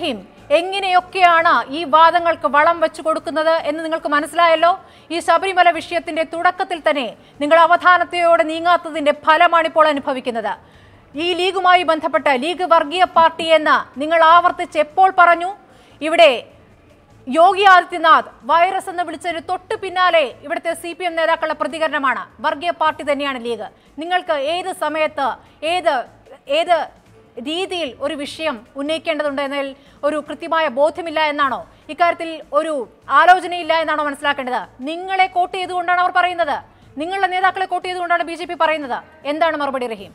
റഹീം, എങ്ങനെയൊക്കെയാണ് ഈ വാദങ്ങൾക്ക് വളം വെച്ചു കൊടുക്കുന്നത് എന്ന് നിങ്ങൾക്ക് മനസ്സിലായല്ലോ. ഈ ശബരിമല വിഷയത്തിന്റെ തുടക്കത്തിൽ തന്നെ നിങ്ങൾ അവധാനതയോടെ നീങ്ങാത്തതിന്റെ ഫലമാണ് ഇപ്പോൾ അനുഭവിക്കുന്നത്. ഈ ലീഗുമായി ബന്ധപ്പെട്ട് ലീഗ് വർഗീയ പാർട്ടി എന്ന് നിങ്ങൾ ആവർത്തിച്ച് എപ്പോൾ പറഞ്ഞു? ഇവിടെ യോഗി ആദിത്യനാഥ് വൈറസ് എന്ന് വിളിച്ചതിന് തൊട്ട് പിന്നാലെ ഇവിടുത്തെ CPM നേതാക്കളുടെ പ്രതികരണമാണ് വർഗീയ പാർട്ടി തന്നെയാണ് ലീഗ്. നിങ്ങൾക്ക് ഏത് സമയത്ത് ഏത് രീതിയിൽ ഒരു വിഷയം ഉന്നയിക്കേണ്ടതുണ്ട് എന്നതിൽ ഒരു കൃത്യമായ ബോധ്യമില്ല എന്നാണോ? ഇക്കാര്യത്തിൽ ഒരു ആലോചനയില്ല എന്നാണോ മനസ്സിലാക്കേണ്ടത്? നിങ്ങളെ കോട്ട് ചെയ്തുകൊണ്ടാണ് അവർ പറയുന്നത്, നിങ്ങളുടെ നേതാക്കളെ കോട്ട് ചെയ്തുകൊണ്ടാണ് BJP പറയുന്നത്. എന്താണ് മറുപടി റഹീം?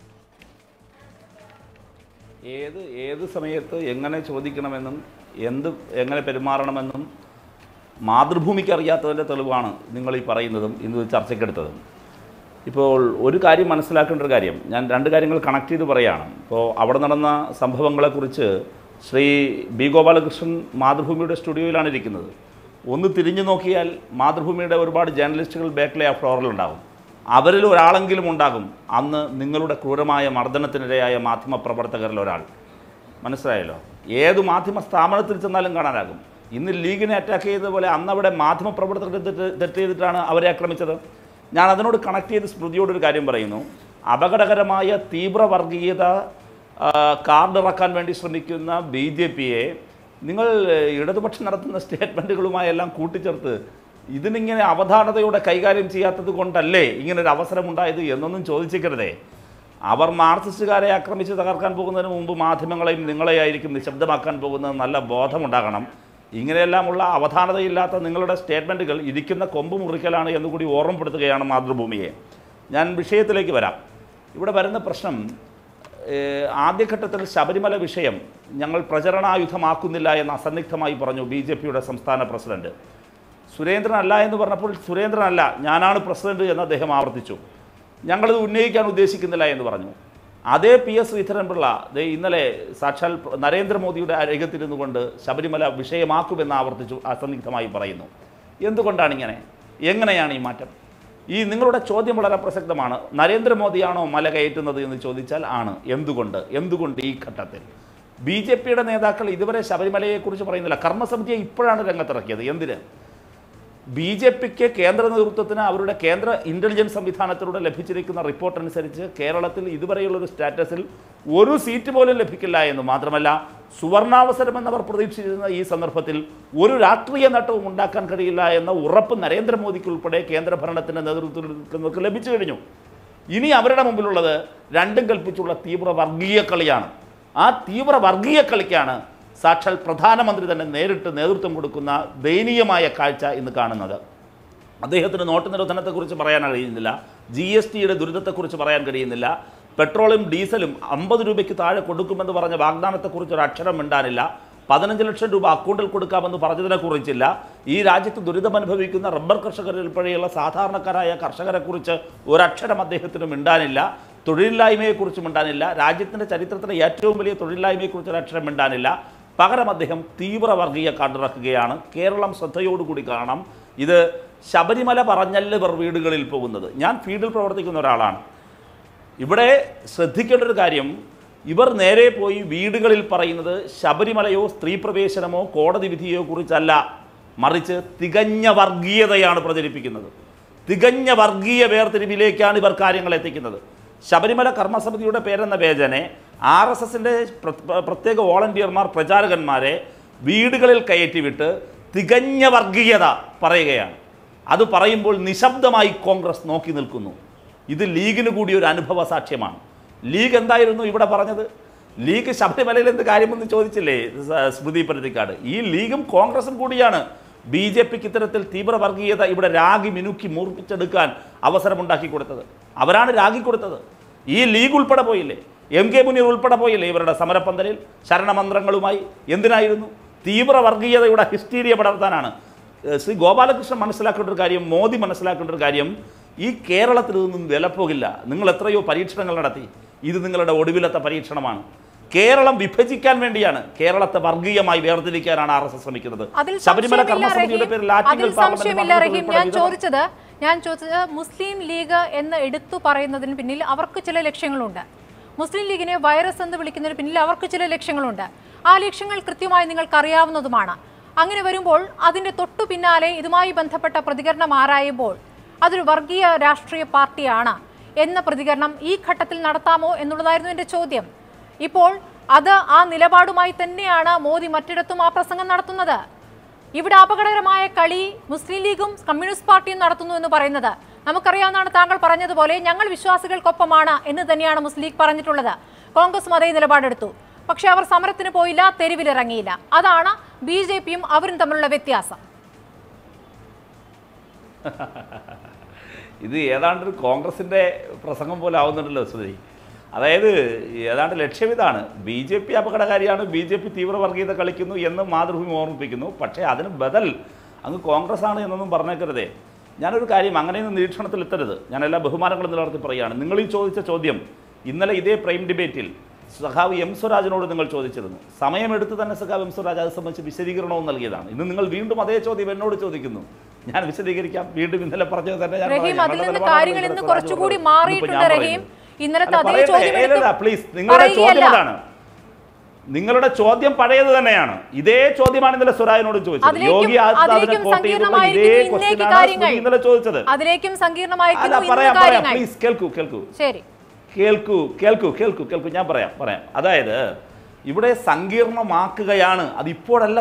ഏത് സമയത്ത് എങ്ങനെ ചോദിക്കണമെന്നും എങ്ങനെ പെരുമാറണമെന്നും മാതൃഭൂമിക്ക് അറിയാത്തതിൻ്റെ തെളിവാണ് നിങ്ങൾ ഈ പറയുന്നതും ഇന്ന് ചർച്ചയ്ക്കെടുത്തതും. ഇപ്പോൾ ഒരു കാര്യം മനസ്സിലാക്കേണ്ട ഒരു കാര്യം, ഞാൻ രണ്ട് കാര്യങ്ങൾ കണക്ട് ചെയ്ത് പറയുകയാണ്. ഇപ്പോൾ അവിടെ നടന്ന സംഭവങ്ങളെക്കുറിച്ച് ശ്രീ B. ഗോപാലകൃഷ്ണൻ മാതൃഭൂമിയുടെ സ്റ്റുഡിയോയിലാണ് ഇരിക്കുന്നത്. ഒന്ന് തിരിഞ്ഞു നോക്കിയാൽ മാതൃഭൂമിയുടെ ഒരുപാട് ജേർണലിസ്റ്റുകൾ ബാക്കിലെ ആ ഫ്ലോറിലുണ്ടാകും. അവരിൽ ഒരാളെങ്കിലും ഉണ്ടാകും അന്ന് നിങ്ങളുടെ ക്രൂരമായ മർദ്ദനത്തിനിരയായ മാധ്യമപ്രവർത്തകരിൽ ഒരാൾ. മനസ്സിലായല്ലോ? ഏത് മാധ്യമ സ്ഥാപനത്തിൽ ചെന്നാലും കാണാനാകും. ഇന്ന് ലീഗിനെ അറ്റാക്ക് ചെയ്തതുപോലെ അന്ന് അവിടെ മാധ്യമപ്രവർത്തകർ തെറ്റ് ചെയ്തിട്ടാണ് അവരെ ആക്രമിച്ചത്. ഞാൻ അതിനോട് കണക്ട് ചെയ്ത് സ്മൃതിയോടൊരു കാര്യം പറയുന്നു. അപകടകരമായ തീവ്ര വർഗീയത കാർഡിറക്കാൻ വേണ്ടി ശ്രമിക്കുന്ന BJPയെ നിങ്ങൾ ഇടതുപക്ഷം നടത്തുന്ന സ്റ്റേറ്റ്മെൻറ്റുകളുമായെല്ലാം കൂട്ടിച്ചേർത്ത് ഇതിനിങ്ങനെ അവധാനതയോടെ കൈകാര്യം ചെയ്യാത്തത് കൊണ്ടല്ലേ ഇങ്ങനൊരു അവസരമുണ്ടായത് എന്നൊന്നും ചോദിച്ചിക്കരുതേ. അവർ മാർക്സിസ്റ്റുകാരെ ആക്രമിച്ച് തകർക്കാൻ പോകുന്നതിന് മുമ്പ് മാധ്യമങ്ങളെയും നിങ്ങളെയായിരിക്കും നിശബ്ദമാക്കാൻ പോകുന്നത്. നല്ല ബോധമുണ്ടാകണം. ഇങ്ങനെയെല്ലാമുള്ള അവധാനതയില്ലാത്ത നിങ്ങളുടെ സ്റ്റേറ്റ്മെൻറ്റുകൾ ഇരിക്കുന്ന കൊമ്പ് മുറിക്കലാണ് എന്നുകൂടി ഓർമ്മപ്പെടുത്തുകയാണ് മാതൃഭൂമിയെ. ഞാൻ വിഷയത്തിലേക്ക് വരാം. ഇവിടെ വരുന്ന പ്രശ്നം, ആദ്യഘട്ടത്തിൽ ശബരിമല വിഷയം ഞങ്ങൾ പ്രചരണായുധമാക്കുന്നില്ല എന്ന് അസന്നിഗ്ധമായി പറഞ്ഞു BJPയുടെ സംസ്ഥാന പ്രസിഡന്റ്. സുരേന്ദ്രനല്ല എന്ന് പറഞ്ഞപ്പോൾ സുരേന്ദ്രനല്ല, ഞാനാണ് പ്രസിഡന്റ് എന്ന് അദ്ദേഹം ആവർത്തിച്ചു. ഞങ്ങളത് ഉന്നയിക്കാൻ ഉദ്ദേശിക്കുന്നില്ല എന്ന് പറഞ്ഞു. അതേ PS ശ്രീധരൻപിള്ള ഇന്നലെ സാക്ഷാൽ നരേന്ദ്രമോദിയുടെ അരികത്തിരുന്നു കൊണ്ട് ശബരിമല വിഷയമാക്കുമെന്ന് ആവർത്തിച്ചു അസന്നിഗ്ധമായി പറയുന്നു. എന്തുകൊണ്ടാണ് ഇങ്ങനെ? എങ്ങനെയാണ് ഈ മാറ്റം? ഈ നിങ്ങളുടെ ചോദ്യം വളരെ പ്രസക്തമാണ്. നരേന്ദ്രമോദിയാണോ മല കയറ്റുന്നത് എന്ന് ചോദിച്ചാൽ ആണ്. എന്തുകൊണ്ട് ഈ ഘട്ടത്തിൽ BJPയുടെ നേതാക്കൾ ഇതുവരെ ശബരിമലയെക്കുറിച്ച് പറയുന്നില്ല? കർമ്മസമിതിയെ ഇപ്പോഴാണ് രംഗത്തിറക്കിയത്. എന്തിന്? BJPക്ക് കേന്ദ്ര നേതൃത്വത്തിന് അവരുടെ കേന്ദ്ര ഇൻ്റലിജൻസ് സംവിധാനത്തിലൂടെ ലഭിച്ചിരിക്കുന്ന റിപ്പോർട്ട് അനുസരിച്ച് കേരളത്തിൽ ഇതുവരെയുള്ളൊരു സ്റ്റാറ്റസിൽ ഒരു സീറ്റ് പോലും ലഭിക്കില്ല എന്ന് മാത്രമല്ല, സുവർണാവസരമെന്നവർ പ്രതീക്ഷിച്ചിരുന്ന ഈ സന്ദർഭത്തിൽ ഒരു രാഷ്ട്രീയ നേട്ടവും ഉണ്ടാക്കാൻ കഴിയില്ല എന്ന ഉറപ്പ് നരേന്ദ്രമോദിക്ക് ഉൾപ്പെടെ കേന്ദ്ര ഭരണത്തിൻ്റെ നേതൃത്വത്തിൽ ലഭിച്ചു കഴിഞ്ഞു. ഇനി അവരുടെ മുമ്പിലുള്ളത് രണ്ടും കൽപ്പിച്ചുള്ള തീവ്ര വർഗീയ കളിയാണ്. ആ തീവ്ര വർഗീയ കളിക്കാണ് സാക്ഷാൽ പ്രധാനമന്ത്രി തന്നെ നേരിട്ട് നേതൃത്വം കൊടുക്കുന്ന ദയനീയമായ കാഴ്ച ഇന്ന് കാണുന്നത്. അദ്ദേഹത്തിന് നോട്ട് നിരോധനത്തെക്കുറിച്ച് പറയാൻ കഴിയുന്നില്ല, GSTയുടെ ദുരിതത്തെക്കുറിച്ച് പറയാൻ കഴിയുന്നില്ല, പെട്രോളും ഡീസലും 50 രൂപയ്ക്ക് താഴെ കൊടുക്കുമെന്ന് പറഞ്ഞ വാഗ്ദാനത്തെക്കുറിച്ച് ഒരു അക്ഷരം മിണ്ടാനില്ല, 15 ലക്ഷം രൂപ അക്കൗണ്ടിൽ കൊടുക്കാമെന്ന് പറഞ്ഞതിനെക്കുറിച്ചില്ല, ഈ രാജ്യത്ത് ദുരിതമനുഭവിക്കുന്ന റബ്ബർ കർഷകരുൾപ്പെടെയുള്ള സാധാരണക്കാരായ കർഷകരെക്കുറിച്ച് ഒരക്ഷരം അദ്ദേഹത്തിന് മിണ്ടാനില്ല, തൊഴിലില്ലായ്മയെക്കുറിച്ച് മിണ്ടാനില്ല, രാജ്യത്തിൻ്റെ ചരിത്രത്തിലെ ഏറ്റവും വലിയ തൊഴിലില്ലായ്മയെക്കുറിച്ച് ഒരക്ഷരം മിണ്ടാനില്ല. പകരം അദ്ദേഹം തീവ്ര വർഗീയ കാർഡിറക്കുകയാണ്. കേരളം ശ്രദ്ധയോടുകൂടി കാണണം. ഇത് ശബരിമല പറഞ്ഞല്ല ഇവർ വീടുകളിൽ പോകുന്നത്. ഞാൻ ഫീൽഡിൽ പ്രവർത്തിക്കുന്ന ഒരാളാണ്. ഇവിടെ ശ്രദ്ധിക്കേണ്ട ഒരു കാര്യം, ഇവർ നേരെ പോയി വീടുകളിൽ പറയുന്നത് ശബരിമലയോ സ്ത്രീ പ്രവേശനമോ കോടതി വിധിയോ കുറിച്ചല്ല, മറിച്ച് തികഞ്ഞ വർഗീയതയാണ് പ്രചരിപ്പിക്കുന്നത്. തികഞ്ഞ വർഗീയ വേർതിരിവിലേക്കാണ് ഇവർ കാര്യങ്ങൾ എത്തിക്കുന്നത്. ശബരിമല കർമ്മസമിതിയുടെ പേരെന്ന പേജനെ RSSൻ്റെ പ്രത്യേക വോളണ്ടിയർമാർ പ്രചാരകന്മാരെ വീടുകളിൽ കയറ്റിവിട്ട് തികഞ്ഞ വർഗീയത പറയുകയാണ്. അത് പറയുമ്പോൾ നിശബ്ദമായി കോൺഗ്രസ് നോക്കി നിൽക്കുന്നു. ഇത് ലീഗിന് കൂടി ഒരു അനുഭവ സാക്ഷ്യമാണ്. ലീഗ് എന്തായിരുന്നു ഇവിടെ പറഞ്ഞത്? ലീഗ് ശബരിമലയിൽ എന്ത് കാര്യമെന്ന് ചോദിച്ചില്ലേ സ്മൃതി പരുത്തിക്കാട്? ഈ ലീഗും കോൺഗ്രസും കൂടിയാണ് BJPക്ക് ഇത്തരത്തിൽ തീവ്ര വർഗീയത ഇവിടെ രാഗി മിനുക്കി മൂർപ്പിച്ചെടുക്കാൻ അവസരമുണ്ടാക്കി കൊടുത്തത്. അവരാണ് രാഗി കൊടുത്തത്. ഈ ലീഗ് ഉൾപ്പെടെ പോയില്ലേ? MK മുനീർ ഉൾപ്പെടെ പോയില്ലേ ഇവരുടെ സമരപ്പന്തലിൽ ശരണമന്ത്രങ്ങളുമായി? എന്തിനായിരുന്നു? തീവ്ര വർഗീയതയുടെ ഹിസ്റ്റീരിയ പടർത്താനാണ്. ശ്രീ ഗോപാലകൃഷ്ണൻ മനസ്സിലാക്കേണ്ട ഒരു കാര്യം, മോദി മനസ്സിലാക്കേണ്ട ഒരു കാര്യം, ഈ കേരളത്തിൽ നിന്നും വിലപ്പോകില്ല. നിങ്ങൾ എത്രയോ പരീക്ഷണങ്ങൾ നടത്തി. ഇത് നിങ്ങളുടെ ഒടുവിലത്തെ പരീക്ഷണമാണ്. കേരളം വിഭജിക്കാൻ വേണ്ടിയാണ്, കേരളത്തെ വർഗീയമായി വേർതിരിക്കാനാണ് RSS ശ്രമിക്കുന്നത്. ശബരിമല കർമ്മസമിതിയുടെ പേരിൽ ഞാൻ ചോദിച്ചത് മുസ്ലിം ലീഗ് എന്ന് എടുത്തു പറയുന്നതിന് പിന്നിൽ അവർക്ക് ചില ലക്ഷ്യങ്ങളുണ്ട്. മുസ്ലിം ലീഗിനെ വൈറസ് എന്ന് വിളിക്കുന്നതിന് പിന്നിൽ അവർക്ക് ചില ലക്ഷ്യങ്ങളുണ്ട്. ആ ലക്ഷ്യങ്ങൾ കൃത്യമായി നിങ്ങൾക്കറിയാവുന്നതുമാണ്. അങ്ങനെ വരുമ്പോൾ അതിന്റെ തൊട്ടു പിന്നാലെ ഇതുമായി ബന്ധപ്പെട്ട പ്രതികരണം ആരായുമ്പോൾ അതൊരു വർഗീയ രാഷ്ട്രീയ പാർട്ടിയാണ് എന്ന പ്രതികരണം ഈ ഘട്ടത്തിൽ നടത്താമോ എന്നുള്ളതായിരുന്നു എൻ്റെ ചോദ്യം. ഇപ്പോൾ അത് ആ നിലപാടുമായി തന്നെയാണ് മോദി മറ്റിടത്തും ആ പ്രസംഗം നടത്തുന്നത്. ഇവിടെ അപകടകരമായ കളി മുസ്ലിം ലീഗും കമ്മ്യൂണിസ്റ്റ് പാർട്ടിയും നടത്തുന്നു എന്ന് പറയുന്നത് നമുക്കറിയാവുന്നതാണ്. താങ്കൾ പറഞ്ഞതുപോലെ ഞങ്ങൾ വിശ്വാസികൾക്കൊപ്പമാണ് എന്ന് തന്നെയാണ് മുസ്ലിം ലീഗ് പറഞ്ഞിട്ടുള്ളത്. കോൺഗ്രസും അതേ നിലപാടെടുത്തു. പക്ഷെ അവർ സമരത്തിന് പോയില്ല, തെരുവിലിറങ്ങിയില്ല. അതാണ് BJPയും അവരും തമ്മിലുള്ള വ്യത്യാസം. ഇത് ഏതാണ്ട് കോൺഗ്രസിൻ്റെ പ്രസംഗം പോലെ ആവുന്നുണ്ടല്ലോ സുധി. അതായത് ഏതാണ്ട് ലക്ഷ്യം ഇതാണ്, BJP അപകടകാരിയാണ്, BJP തീവ്രവർഗീയത കളിക്കുന്നു എന്ന് മാതൃഭൂമി ഓർമ്മിപ്പിക്കുന്നു. പക്ഷേ അതിന് ബദൽ അങ്ങ് കോൺഗ്രസ് ആണ് എന്നൊന്നും പറഞ്ഞേക്കരുതേ. ഞാനൊരു കാര്യം അങ്ങനെയൊന്നും നിരീക്ഷണത്തിൽ എത്തരുത്. ഞാൻ എല്ലാ ബഹുമാനങ്ങളും നിലനിർത്തി പറയുകയാണ്. നിങ്ങൾ ഈ ചോദിച്ച ചോദ്യം ഇന്നലെ ഇതേ പ്രൈം ഡിബേറ്റിൽ സഖാവ് എം സ്വരാജിനോട് നിങ്ങൾ ചോദിച്ചിരുന്നു. സമയമെടുത്ത് തന്നെ സഖാവ് എം സ്വരാജ് അത് സംബന്ധിച്ച് വിശദീകരണവും നൽകിയതാണ്. ഇന്ന് നിങ്ങൾ വീണ്ടും അതേ ചോദ്യം എന്നോട് ചോദിക്കുന്നു. ഞാൻ വിശദീകരിക്കാം. വീണ്ടും ഇന്നലെ പറഞ്ഞത് തന്നെ ഞാൻ പ്ലീസ്. നിങ്ങളുടെ ചോദ്യം അതാണ്. നിങ്ങളുടെ ചോദ്യം പഴയത് തന്നെയാണ്. ഇതേ ചോദ്യമാണ് ഇന്നലെ സ്വരാജിനോട് ചോദിച്ചത്. യോഗി ആദിത്യനാഥിനെ കോട്ട് ചെയ്തുള്ള ഇതേ ക്വസ്റ്റ്യനാണ് ഇന്നലെ ചോദിച്ചത്. പ്ലീസ് കേൾക്കൂ. ഞാൻ പറയാം. അതായത് ഇവിടെ സങ്കീർണമാക്കുകയാണ്. അത് ഇപ്പോഴല്ല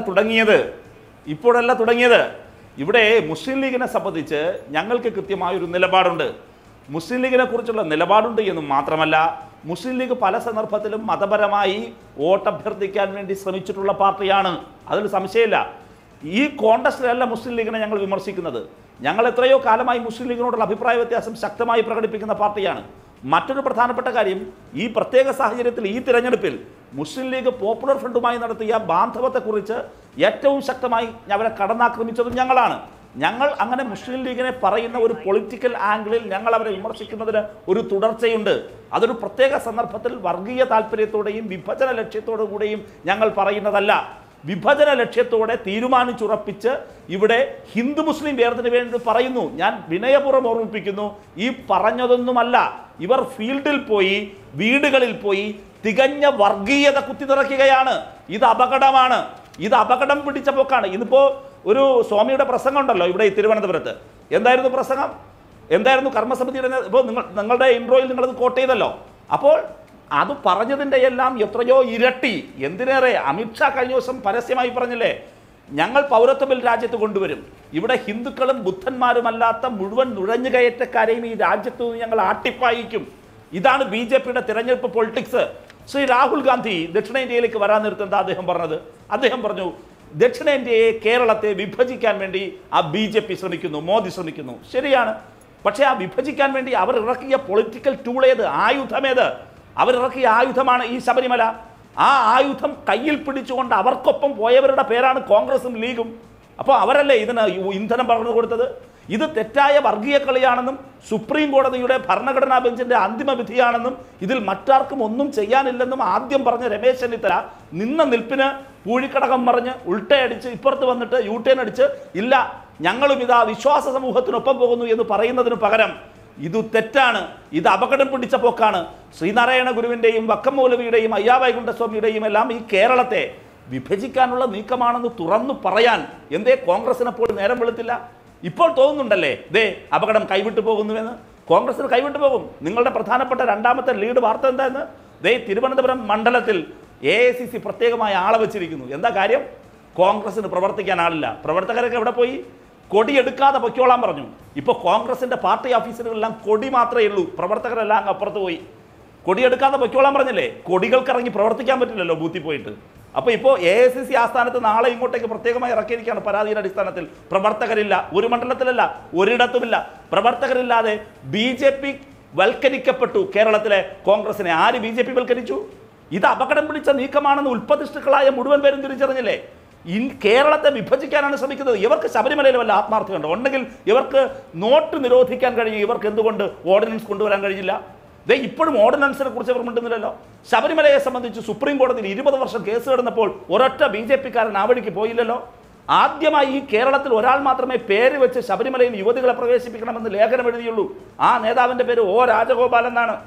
തുടങ്ങിയത്. ഇവിടെ മുസ്ലിം ലീഗിനെ സംബന്ധിച്ച് ഞങ്ങൾക്ക് കൃത്യമായൊരു നിലപാടുണ്ട്. മുസ്ലിം ലീഗിനെ കുറിച്ചുള്ള നിലപാടുണ്ട് എന്ന് മാത്രമല്ല, മുസ്ലിം ലീഗ് പല സന്ദർഭത്തിലും മതപരമായി വോട്ടഭ്യർത്ഥിക്കാൻ വേണ്ടി ശ്രമിച്ചിട്ടുള്ള പാർട്ടിയാണ്. അതിൽ സംശയമില്ല. ഈ കോൺടസ്റ്റിലല്ല മുസ്ലിം ലീഗിനെ ഞങ്ങൾ വിമർശിക്കുന്നത്. ഞങ്ങൾ എത്രയോ കാലമായി മുസ്ലിം ലീഗിനോടുള്ള അഭിപ്രായ വ്യത്യാസം ശക്തമായി പ്രകടിപ്പിക്കുന്ന പാർട്ടിയാണ്. മറ്റൊരു പ്രധാനപ്പെട്ട കാര്യം, ഈ പ്രത്യേക സാഹചര്യത്തിൽ ഈ തിരഞ്ഞെടുപ്പിൽ മുസ്ലിം ലീഗ് പോപ്പുലർ ഫ്രണ്ടുമായി നടത്തിയ ബാന്ധവത്തെക്കുറിച്ച് ഏറ്റവും ശക്തമായി അവരെ കടന്നാക്രമിച്ചതും ഞങ്ങളാണ്. ഞങ്ങൾ അങ്ങനെ മുസ്ലിം ലീഗിനെ പറയുന്ന ഒരു പൊളിറ്റിക്കൽ ആംഗിളിൽ ഞങ്ങൾ അവരെ വിമർശിക്കുന്നതിന് ഒരു തുടർച്ചയുണ്ട്. അതൊരു പ്രത്യേക സന്ദർഭത്തിൽ വർഗീയ താല്പര്യത്തോടെയും വിഭജന ലക്ഷ്യത്തോടു കൂടെയും ഞങ്ങൾ പറയുന്നതല്ല. വിഭജന ലക്ഷ്യത്തോടെ തീരുമാനിച്ചുറപ്പിച്ച് ഇവിടെ ഹിന്ദു മുസ്ലിം വേർതിരിവിന് വേണ്ടി പറയുന്നു. ഞാൻ വിനയപൂർവ്വം ഓർമ്മിപ്പിക്കുന്നു, ഈ പറഞ്ഞതൊന്നുമല്ല. ഇവർ ഫീൽഡിൽ പോയി, വീടുകളിൽ പോയി തികഞ്ഞ വർഗീയത കുത്തിനിറയ്ക്കുകയാണ്. ഇത് അപകടമാണ്. ഇത് അപകടം പിടിച്ച പോക്കാണ്. ഇതിപ്പോൾ ഒരു സ്വാമിയുടെ പ്രസംഗം ഉണ്ടല്ലോ ഇവിടെ തിരുവനന്തപുരത്ത്. എന്തായിരുന്നു പ്രസംഗം? എന്തായിരുന്നു കർമ്മസമിതിയുടെ? ഇപ്പോൾ നിങ്ങളുടെ ഇൻട്രോയിൽ നിങ്ങളത് കോട്ട് ചെയ്തല്ലോ. അപ്പോൾ അത് പറഞ്ഞതിൻ്റെ എല്ലാം എത്രയോ ഇരട്ടി. എന്തിനേറെ, അമിത്ഷാ കഴിഞ്ഞ ദിവസം പരസ്യമായി പറഞ്ഞില്ലേ, ഞങ്ങൾ പൗരത്വ ബിൽ രാജ്യത്ത് കൊണ്ടുവരും, ഇവിടെ ഹിന്ദുക്കളും ബുദ്ധന്മാരുമല്ലാത്ത മുഴുവൻ നുഴഞ്ഞുകയറ്റക്കാരെയും ഈ രാജ്യത്ത് നിന്ന് ഞങ്ങൾ ആട്ടിപ്പായിക്കും. ഇതാണ് BJPയുടെ തിരഞ്ഞെടുപ്പ് പൊളിറ്റിക്സ്. ശ്രീ രാഹുൽ ഗാന്ധി ദക്ഷിണേന്ത്യയിലേക്ക് വരാൻ നിർത്തുന്നത് അദ്ദേഹം പറഞ്ഞത്. അദ്ദേഹം പറഞ്ഞു, ദക്ഷിണേന്ത്യയെ, കേരളത്തെ വിഭജിക്കാൻ വേണ്ടി ആ BJP ശ്രമിക്കുന്നു, മോദി ശ്രമിക്കുന്നു. ശരിയാണ്. പക്ഷേ ആ വിഭജിക്കാൻ വേണ്ടി അവർ ഇറക്കിയ പൊളിറ്റിക്കൽ ടൂൾ ഏത്? ആയുധമേത്? അവരിറക്കിയ ആയുധമാണ് ഈ ശബരിമല. ആ ആയുധം കയ്യിൽ പിടിച്ചുകൊണ്ട് അവർക്കൊപ്പം പോയവരുടെ പേരാണ് കോൺഗ്രസും ലീഗും. അപ്പോൾ അവരല്ലേ ഇതിന് ഇന്ധനം പറഞ്ഞു കൊടുത്തത്? ഇത് തെറ്റായ വർഗീയ കളിയാണെന്നും സുപ്രീം കോടതിയുടെ ഭരണഘടനാ ബെഞ്ചിന്റെ അന്തിമ വിധിയാണെന്നും ഇതിൽ മറ്റാർക്കും ഒന്നും ചെയ്യാനില്ലെന്നും ആദ്യം പറഞ്ഞ രമേശ് ചെന്നിത്തല നിന്ന നിൽപ്പിന് പൂഴിക്കടകം മറിഞ്ഞ് ഉൾട്ടയടിച്ച് ഇപ്പുറത്ത് വന്നിട്ട് യൂട്ടേൺ അടിച്ച് ഇല്ല ഞങ്ങളും ഇതാ വിശ്വാസ സമൂഹത്തിനൊപ്പം പോകുന്നു എന്ന് പറയുന്നതിന് പകരം ഇത് തെറ്റാണ്, ഇത് അപകടം പിടിച്ച പോക്കാണ്. ശ്രീനാരായണ ഗുരുവിൻ്റെയും വക്കം മൗലവിയുടെയും അയ്യാവൈകുണ്ഠസ്വാമിയുടെയും എല്ലാം ഈ കേരളത്തെ വിഭജിക്കാനുള്ള നീക്കമാണെന്ന് തുറന്നു പറയാൻ എന്തേ കോൺഗ്രസിനെപ്പോൾ നേരം വെളുത്തില്ല? ഇപ്പോൾ തോന്നുന്നുണ്ടല്ലേ ദേ അപകടം കൈവിട്ടു പോകുന്നുവെന്ന്. കോൺഗ്രസിന് കൈവിട്ടു പോകും. നിങ്ങളുടെ പ്രധാനപ്പെട്ട രണ്ടാമത്തെ ലീഡ് വാർത്ത എന്താന്ന്? ദേ തിരുവനന്തപുരം മണ്ഡലത്തിൽ AICC പ്രത്യേകമായ ആളെ വെച്ചിരിക്കുന്നു. എന്താ കാര്യം? കോൺഗ്രസിന് പ്രവർത്തിക്കാൻ ആളില്ല. പ്രവർത്തകരൊക്കെ എവിടെ പോയി? കൊടി എടുക്കാതെ പൊയ്ക്കോളാൻ പറഞ്ഞു. ഇപ്പോൾ കോൺഗ്രസിൻ്റെ പാർട്ടി ഓഫീസുകളെല്ലാം കൊടി മാത്രമേ ഉള്ളൂ, പ്രവർത്തകരെല്ലാം അങ്ങ് അപ്പുറത്ത് പോയി. കൊടിയെടുക്കാതെ പൊയ്ക്കോളാൻ പറഞ്ഞില്ലേ? കൊടികൾക്കിറങ്ങി പ്രവർത്തിക്കാൻ പറ്റില്ലല്ലോ ബൂത്തിൽ പോയിട്ട്. അപ്പോൾ ഇപ്പോൾ AICC ആസ്ഥാനത്ത് നാളെ ഇങ്ങോട്ടേക്ക് പ്രത്യേകമായി ഇറക്കിയിരിക്കുകയാണ് പരാതിയുടെ അടിസ്ഥാനത്തിൽ. പ്രവർത്തകരില്ല, ഒരു മണ്ഡലത്തിലല്ല, ഒരിടത്തുമില്ല. പ്രവർത്തകരില്ലാതെ BJP വൽക്കരിക്കപ്പെട്ടു. കേരളത്തിലെ കോൺഗ്രസിനെ ആര് BJP വൽക്കരിച്ചു? ഇത് അപകടം പിടിച്ച നീക്കമാണെന്ന് ഉൽപ്പതിഷ്ഠുക്കളായ മുഴുവൻ പേരും തിരിച്ചറിഞ്ഞില്ലേ? കേരളത്തെ വിഭജിക്കാനാണ് ശ്രമിക്കുന്നത്. ഇവർക്ക് ശബരിമലയിൽ വല്ല ആത്മാർത്ഥമുണ്ടോ? ഉണ്ടെങ്കിൽ ഇവർക്ക് നോട്ട് നിരോധിക്കാൻ കഴിയും. ഇവർക്ക് എന്തുകൊണ്ട് ഓർഡിനൻസ് കൊണ്ടുവരാൻ കഴിഞ്ഞില്ല? ഇപ്പോഴും ഓർഡിനൻസിനെ കുറിച്ച് ഇവർ മിണ്ടുന്നില്ലല്ലോ. ശബരിമലയെ സംബന്ധിച്ച് സുപ്രീം കോടതിയിൽ 20 വർഷം കേസ് കിടന്നപ്പോൾ ഒരൊറ്റ BJPക്കാരൻ ആ വഴിക്ക് പോയില്ലല്ലോ. ആദ്യമായി ഈ കേരളത്തിൽ ഒരാൾ മാത്രമേ പേര് വെച്ച് ശബരിമലയിൽ യുവതികളെ പ്രവേശിപ്പിക്കണമെന്ന് ലേഖനം എഴുതിയുള്ളൂ. ആ നേതാവിൻ്റെ പേര് O. രാജഗോപാൽ എന്നാണ്.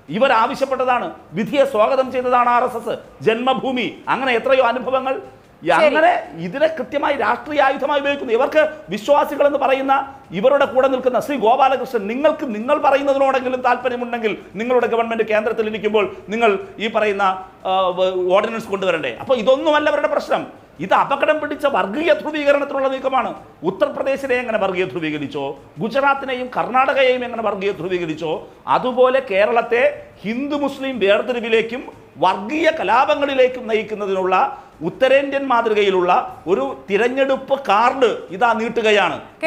ഇവർ ആവശ്യപ്പെട്ടതാണ്, വിധിയെ സ്വാഗതം ചെയ്തതാണ് RSS. ജന്മഭൂമി, അങ്ങനെ എത്രയോ അനുഭവങ്ങൾ. അങ്ങനെ ഇതിനെ കൃത്യമായി രാഷ്ട്രീയ ആയുധമായി ഉപയോഗിക്കുന്നു. ഇവർക്ക് വിശ്വാസികൾ എന്ന് പറയുന്ന ഇവരുടെ കൂടെ നിൽക്കുന്ന ശ്രീ ഗോപാലകൃഷ്ണൻ, നിങ്ങൾ പറയുന്നതിനോടെങ്കിലും താല്പര്യമുണ്ടെങ്കിൽ നിങ്ങളുടെ ഗവൺമെന്റ് കേന്ദ്രത്തിൽ ഇരിക്കുമ്പോൾ നിങ്ങൾ ഈ പറയുന്ന ഓർഡിനൻസ് കൊണ്ടുവരണ്ടേ? അപ്പോൾ ഇതൊന്നുമല്ല അവരുടെ പ്രശ്നം. ഇത് അപകടം പിടിച്ച വർഗീയ ധ്രുവീകരണത്തിനുള്ള നീക്കമാണ്. ഉത്തർപ്രദേശിനെ എങ്ങനെ വർഗീയ ധ്രുവീകരിച്ചോ, ഗുജറാത്തിനെയും കർണാടകയെയും എങ്ങനെ വർഗീയ ധ്രുവീകരിച്ചോ, അതുപോലെ കേരളത്തെ ഹിന്ദു മുസ്ലിം വേർതിരിവിലേക്കും വർഗീയ കലാപങ്ങളിലേക്കും നയിക്കുന്നതിനുള്ള ഉത്തരേന്ത്യൻ മാതൃകയിലുള്ള ഒരു തിരഞ്ഞെടുപ്പ് കാർഡ് ഇതാ നീട്ടുകയാണ്.